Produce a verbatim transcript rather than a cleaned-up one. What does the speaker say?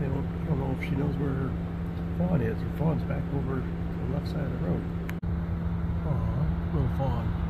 They don't, I don't know if she knows where her fawn is. Her fawn's back over to the left side of the road. Aw, little fawn.